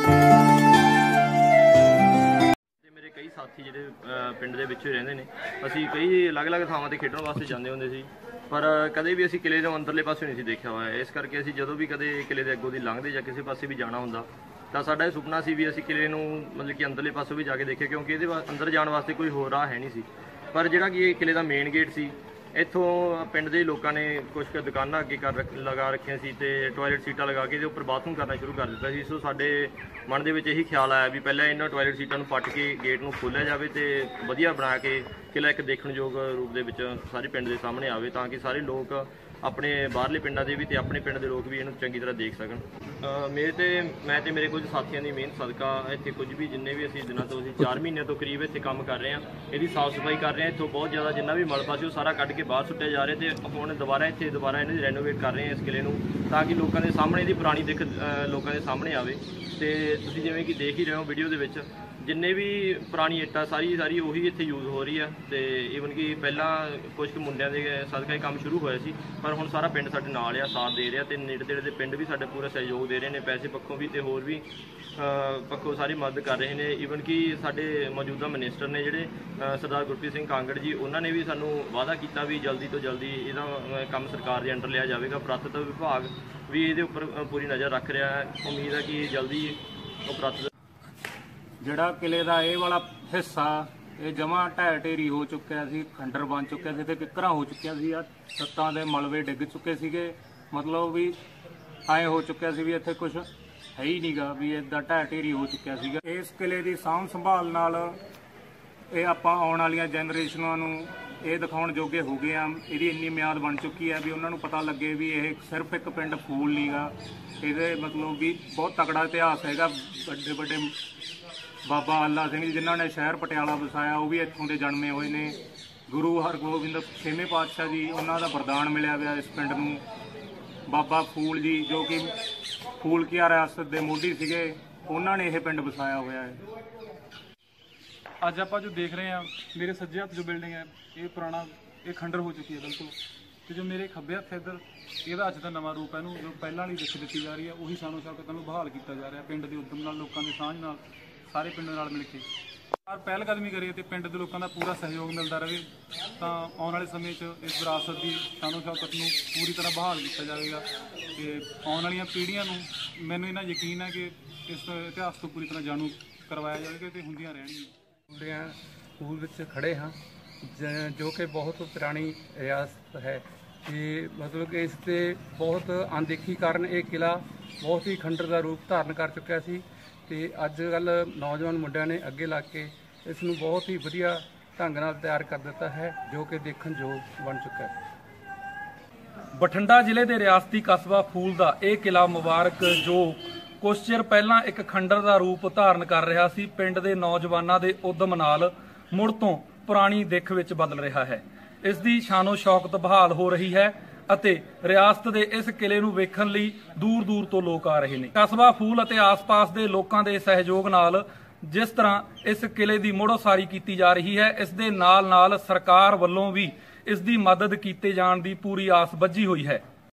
ਮੇਰੇ ਕਈ ਸਾਥੀ ਜਿਹੜੇ ਪਿੰਡ ਦੇ ਵਿੱਚ ਰਹਿੰਦੇ ਨੇ, ਅਸੀਂ ਕਈ ਅਲੱਗ-ਅਲੱਗ ਥਾਵਾਂ ਤੇ ਖੇਡਣ ਵਾਸਤੇ ਜਾਂਦੇ ਹੁੰਦੇ ਸੀ, ਪਰ ਕਦੇ ਵੀ ਅਸੀਂ ਕਿਲੇ ਦੇ ਅੰਦਰਲੇ ਪਾਸੇ ਨਹੀਂ ਸੀ ਦੇਖਿਆ ਹੋਇਆ। ਇਸ ਕਰਕੇ ਅਸੀਂ ਜਦੋਂ ਵੀ ਕਦੇ ਕਿਲੇ ਦੇ ਅੱਗੋਂ ਦੀ ਲੰਘਦੇ ਜਾਂ ਕਿਸੇ ਪਾਸੇ ਵੀ ਜਾਣਾ ਹੁੰਦਾ ਤਾਂ ਸਾਡਾ ਇਹ ਸੁਪਨਾ ਸੀ ਵੀ ਅਸੀਂ ਕਿਲੇ ਨੂੰ ਮਤਲਬ ਕਿ ਅੰਦਰਲੇ ਪਾਸੋਂ ਵੀ ਜਾ ਕੇ ਦੇਖੀਏ, ਕਿਉਂਕਿ ਇਹਦੇ ਅੰਦਰ ਜਾਣ ਵਾਸਤੇ ਕੋਈ ਹੋਰ ਰਾਹ ਹੈ ਨਹੀਂ ਸੀ। ਪਰ ਜਿਹੜਾ ਕਿ ਇਹ ਕਿਲੇ ਦਾ ਮੇਨ ਗੇਟ ਸੀ, ਇੱਥੋਂ ਪਿੰਡ ਦੇ ਲੋਕਾਂ ਨੇ ਕੁਝ ਕੁ ਦੁਕਾਨਾਂ ਅੱਗੇ ਲਗਾ ਰੱਖੀਆਂ ਸੀ ਤੇ ਟਾਇਲਟ ਸੀਟਾਂ ਲਗਾ ਕੇ ਇਹਦੇ ਉੱਪਰ ਬਾਥਰੂਮ ਕਰਨਾ ਸ਼ੁਰੂ ਕਰ ਦਿੱਤਾ ਸੀ। ਸੋ ਸਾਡੇ ਮਨ ਦੇ ਵਿੱਚ ਇਹੀ ਖਿਆਲ ਆਇਆ ਵੀ ਪਹਿਲਾਂ ਇਹਨਾਂ ਟਾਇਲਟ ਸੀਟਾਂ ਨੂੰ ਪੱਟ ਕੇ ਗੇਟ ਨੂੰ ਖੋਲ੍ਹਿਆ ਜਾਵੇ ਤੇ ਵਧੀਆ ਬਣਾ ਕੇ ਕਿਲਾ ਇੱਕ ਦੇਖਣਯੋਗ ਰੂਪ ਦੇ ਵਿੱਚ ਸਾਰੇ ਪਿੰਡ ਦੇ ਸਾਹਮਣੇ ਆਵੇ, ਤਾਂ ਕਿ ਸਾਰੇ ਲੋਕ ਆਪਣੇ ਬਾਹਰਲੇ ਪਿੰਡਾਂ ਦੇ ਵੀ ਤੇ ਆਪਣੇ ਪਿੰਡ ਦੇ ਲੋਕ ਵੀ ਇਹਨੂੰ ਚੰਗੀ ਤਰ੍ਹਾਂ ਦੇਖ ਸਕਣ। ਮੈਂ ਤੇ ਮੇਰੇ ਕੁਝ ਸਾਥੀਆਂ ਦੀ ਮਿਹਨਤ ਸਦਕਾ ਇੱਥੇ ਕੁਝ ਵੀ ਜਿੰਨੇ ਵੀ ਅਸੀਂ ਦਿਨਾਂ ਤੋਂ 4 ਮਹੀਨਿਆਂ ਤੋਂ ਕਰੀਬ ਇੱਥੇ ਕੰਮ ਕਰ ਰਹੇ ਹਾਂ, ਇਹਦੀ ਸਾਫ਼ ਸਫਾਈ ਕਰ ਰਹੇ ਹਾਂ। ਇੱਥੋਂ ਬਹੁਤ ਜ਼ਿਆਦਾ ਜਿੰਨਾ ਵੀ ਮਲਬਾ ਸੀ ਉਹ ਸਾਰਾ ਕੱਢ ਕੇ ਬਾਹਰ ਸੁੱਟਿਆ ਜਾ ਰਿਹਾ ਤੇ ਹੁਣ ਦੁਬਾਰਾ ਇਹਨਾਂ ਦੀ ਰੈਨੋਵੇਟ ਕਰ ਰਹੇ ਹਾਂ ਇਸ ਕਿਲੇ ਨੂੰ, ਤਾਂ ਕਿ ਲੋਕਾਂ ਦੇ ਸਾਹਮਣੇ ਇਹਦੀ ਪੁਰਾਣੀ ਦਿੱਖ ਲੋਕਾਂ ਦੇ ਸਾਹਮਣੇ ਆਵੇ। ਤੇ ਤੁਸੀਂ ਜਿਵੇਂ ਕਿ ਦੇਖ ਹੀ ਰਹੇ ਹੋ ਵੀਡੀਓ ਦੇ ਵਿੱਚ, ਜਿੰਨੇ ਵੀ ਪੁਰਾਣੀ ਇੱਟਾਂ ਸਾਰੀ ਉਹੀ ਇੱਥੇ ਯੂਜ਼ ਹੋ ਰਹੀ ਆ। ਤੇ ਈਵਨ ਕਿ ਪਹਿਲਾਂ ਕੁਝ ਕੁ ਮੁੰਡਿਆਂ ਦੇ ਸਦਕਾ ਇਹ ਕੰਮ ਸ਼ੁਰੂ ਹੋਇਆ ਸੀ, ਪਰ ਹੁਣ ਸਾਰਾ ਪਿੰਡ ਸਾਡੇ ਨਾਲ ਆ, ਸਾਥ ਦੇ ਰਿਹਾ ਤੇ ਨੇੜੇ ਤੇੜੇ ਦੇ ਪਿੰਡ ਵੀ ਸਾਡੇ ਪੂਰਾ ਸਹਿਯੋਗ ਦੇ ਰਹੇ ਨੇ, ਪੈਸੇ ਪੱਖੋਂ ਵੀ ਤੇ ਹੋਰ ਵੀ ਪੱਖੋਂ ਸਾਰੀ ਮਦਦ ਕਰ ਰਹੇ ਨੇ। ਈਵਨ ਕਿ ਸਾਡੇ ਮੌਜੂਦਾ ਮਿਨਿਸਟਰ ਨੇ ਜਿਹੜੇ ਸਰਦਾਰ ਗੁਰਪ੍ਰੀਤ ਸਿੰਘ ਕਾਂਗੜ ਜੀ, ਉਹਨਾਂ ਨੇ ਵੀ ਸਾਨੂੰ ਵਾਅਦਾ ਕੀਤਾ ਵੀ ਜਲਦੀ ਤੋਂ ਜਲਦੀ ਇਹਦਾ ਕੰਮ ਸਰਕਾਰ ਦੇ ਅੰਡਰ ਲਿਆ ਜਾਵੇਗਾ। ਪੁਰਾਤਤਵ ਵਿਭਾਗ ਵੀ ਇਹਦੇ ਉੱਪਰ ਪੂਰੀ ਨਜ਼ਰ ਰੱਖ ਰਿਹਾ ਹੈ। ਉਮੀਦ ਹੈ ਕਿ ਜਲਦੀ ਉਹ ਪੁਰਾਤਤਵ ਜਿਹੜਾ ਕਿਲੇ ਦਾ ਇਹ ਵਾਲਾ ਹਿੱਸਾ ਇਹ ਜਮਾਂ ਢਹਿ ਢੇਰੀ ਹੋ ਚੁੱਕਿਆ ਸੀ, ਖੰਡਰ ਬਣ ਚੁੱਕਿਆ ਸੀ ਤੇ ਕਿੱਕਰਾਂ ਹੋ ਚੁੱਕਿਆ ਸੀ। ਛੱਤਾਂ ਦੇ ਮਲਬੇ ਡਿੱਗ ਚੁੱਕੇ ਸੀਗੇ, ਮਤਲਬ ਵੀ ਐਂ ਹੋ ਚੁੱਕਿਆ ਸੀ ਵੀ ਇੱਥੇ ਕੁਝ ਹੈ ਹੀ ਨਹੀਂਗਾ, ਵੀ ਇੱਦਾਂ ਢਹਿ ਢੇਰੀ ਹੋ ਚੁੱਕਿਆ ਸੀਗਾ। ਇਸ ਕਿਲੇ ਦੀ ਸਾਂਭ ਸੰਭਾਲ ਨਾਲ ਇਹ ਆਪਾਂ ਆਉਣ ਵਾਲੀਆਂ ਜਨਰੇਸ਼ਨਾਂ ਨੂੰ ਇਹ ਦਿਖਾਉਣ ਜੋਗੇ ਹੋ ਗਏ ਆ। ਇਹਦੀ ਇੰਨੀ ਮਿਆਦ ਬਣ ਚੁੱਕੀ ਹੈ ਵੀ ਉਹਨਾਂ ਨੂੰ ਪਤਾ ਲੱਗੇ ਵੀ ਇਹ ਸਿਰਫ ਇੱਕ ਪਿੰਡ ਫੂਲ ਨੀਗਾ, ਇਹਦੇ ਮਤਲਬ ਵੀ ਬਹੁਤ ਤਕੜਾ ਇਤਿਹਾਸ ਹੈਗਾ। ਵੱਡੇ ਵੱਡੇ ਬਾਬਾ ਆਲਾ ਸਿੰਘ ਜੀ ਜਿਨ੍ਹਾਂ ਨੇ ਸ਼ਹਿਰ ਪਟਿਆਲਾ ਵਸਾਇਆ, ਉਹ ਵੀ ਇੱਥੋਂ ਦੇ ਜਨਮੇ ਹੋਏ ਨੇ। ਗੁਰੂ ਹਰਗੋਬਿੰਦ 6ਵੇਂ ਪਾਤਸ਼ਾਹ ਜੀ, ਉਹਨਾਂ ਦਾ ਵਰਦਾਨ ਮਿਲਿਆ ਹੋਇਆ ਇਸ ਪਿੰਡ ਨੂੰ। ਬਾਬਾ ਫੂਲ ਜੀ ਜੋ ਕਿ ਫੂਲ ਕੀ ਰਿਆਸਤ ਦੇ ਮੋਢੀ ਸੀਗੇ, ਉਹਨਾਂ ਨੇ ਇਹ ਪਿੰਡ ਵਸਾਇਆ ਹੋਇਆ ਹੈ। ਅੱਜ ਆਪਾਂ ਜੋ ਦੇਖ ਰਹੇ ਹਾਂ, ਮੇਰੇ ਸੱਜੇ ਹੱਥ ਜੋ ਬਿਲਡਿੰਗ ਹੈ ਇਹ ਪੁਰਾਣਾ ਇਹ ਖੰਡਰ ਹੋ ਚੁੱਕੀ ਹੈ ਬਿਲਕੁਲ, ਤੇ ਜੋ ਮੇਰੇ ਖੱਬੇ ਹੱਥ ਇੱਧਰ ਇਹਦਾ ਅੱਜ ਦਾ ਨਵਾਂ ਰੂਪ ਹੈ। ਇਹਨੂੰ ਜੋ ਪਹਿਲਾਂ ਵਾਲੀ ਦਿੱਖ ਦਿੱਤੀ ਜਾ ਰਹੀ ਹੈ ਉਹੀ ਸ਼ਾਨੋ ਸ਼ੌਕਤ ਨੂੰ ਬਹਾਲ ਕੀਤਾ ਜਾ ਰਿਹਾ ਪਿੰਡ ਦੇ ਉਦਮ ਨਾਲ, ਲੋਕਾਂ ਦੇ ਸਾਂਝ ਨਾਲ, ਸਾਰੇ ਪਿੰਡ ਨਾਲ ਮਿਲ ਕੇ ਪਹਿਲ ਕਦਮੀ ਕਰੀਏ ਤੇ ਪਿੰਡ ਦੇ ਲੋਕਾਂ ਦਾ ਪੂਰਾ ਸਹਿਯੋਗ ਮਿਲਦਾ ਰਹੇ ਤਾਂ ਆਉਣ ਵਾਲੇ ਸਮੇਂ 'ਚ ਇਸ ਵਿਰਾਸਤ ਦੀ ਸ਼ਾਨੋ ਸ਼ੌਕਤ ਨੂੰ ਪੂਰੀ ਤਰ੍ਹਾਂ ਬਹਾਲ ਕੀਤਾ ਜਾਵੇਗਾ ਤੇ ਆਉਣ ਵਾਲੀਆਂ ਪੀੜ੍ਹੀਆਂ ਨੂੰ ਮੈਨੂੰ ਇਹਨਾਂ ਯਕੀਨ ਹੈ ਕਿ ਇਸ ਇਤਿਹਾਸ ਤੋਂ ਪੂਰੀ ਤਰ੍ਹਾਂ ਜਾਣੂ ਕਰਵਾਇਆ ਜਾਵੇਗਾ ਤੇ ਹੁੰਦੀਆਂ ਰਹਿਣਗੀਆਂ। ਸਕੂਲ ਵਿੱਚ ਖੜੇ ਹਾਂ ਜੋ ਕਿ ਬਹੁਤ ਪੁਰਾਣੀ ਰਿਆਸਤ ਹੈ ਤੇ ਮਤਲਬ ਕਿ ਇਸ 'ਤੇ ਬਹੁਤ ਅਣਦੇਖੀ ਕਾਰਨ ਇਹ ਕਿਲ੍ਹਾ ਬਹੁਤ ਹੀ ਖੰਡਰ ਦਾ ਰੂਪ ਧਾਰਨ ਕਰ ਚੁੱਕਿਆ ਸੀ ਤੇ ਅੱਜ ਕੱਲ੍ਹ ਨੌਜਵਾਨ ਮੁੰਡਿਆਂ ਨੇ ਅੱਗੇ ਲੱਗ ਕੇ ਇਸ ਨੂੰ ਬਹੁਤ ਹੀ ਵਧੀਆ ਢੰਗ ਨਾਲ ਤਿਆਰ ਕਰ ਦਿੱਤਾ ਹੈ, ਜੋ ਕਿ ਦੇਖਣ ਯੋਗ ਬਣ ਚੁੱਕਾ ਹੈ। ਬਠਿੰਡਾ ਜ਼ਿਲ੍ਹੇ ਦੇ ਰਿਆਸਤੀ ਕਸਬਾ ਫੂਲ ਦਾ ਇਹ ਕਿਲ੍ਹਾ ਮੁਬਾਰਕ ਜੋ ਕੁਝ ਚਿਰ ਪਹਿਲਾਂ ਇੱਕ ਖੰਡਰ ਦਾ ਰੂਪ ਧਾਰਨ ਕਰ ਰਿਹਾ ਸੀ, ਪਿੰਡ ਦੇ ਨੌਜਵਾਨਾਂ ਦੇ ਉਦਮ ਨਾਲ ਮੁੜ ਤੋਂ ਪੁਰਾਣੀ ਦਿੱਖ ਵਿੱਚ ਬਦਲ ਰਿਹਾ ਹੈ। ਇਸ ਦੀ ਸ਼ਾਨੋ ਸ਼ੌਕਤ ਬਹਾਲ ਹੋ ਰਹੀ ਹੈ ਅਤੇ ਰਿਆਸਤ ਦੇ ਇਸ ਕਿਲੇ ਨੂੰ ਵੇਖਣ ਲਈ ਦੂਰ ਦੂਰ ਤੋਂ ਲੋਕ ਆ ਰਹੇ ਨੇ। ਕਸਬਾ ਫੂਲ ਅਤੇ ਆਸ-ਪਾਸ ਦੇ ਲੋਕਾਂ ਦੇ ਸਹਿਯੋਗ ਨਾਲ ਜਿਸ ਤਰ੍ਹਾਂ ਇਸ ਕਿਲੇ ਦੀ ਮੁੜ ਉਸਾਰੀ ਕੀਤੀ ਜਾ ਰਹੀ ਹੈ, ਇਸ ਦੇ ਨਾਲ ਨਾਲ ਸਰਕਾਰ ਵੱਲੋਂ ਵੀ ਇਸ ਦੀ ਮਦਦ ਕੀਤੇ ਜਾਣ ਦੀ ਪੂਰੀ ਆਸ ਬੱਝੀ ਹੋਈ ਹੈ।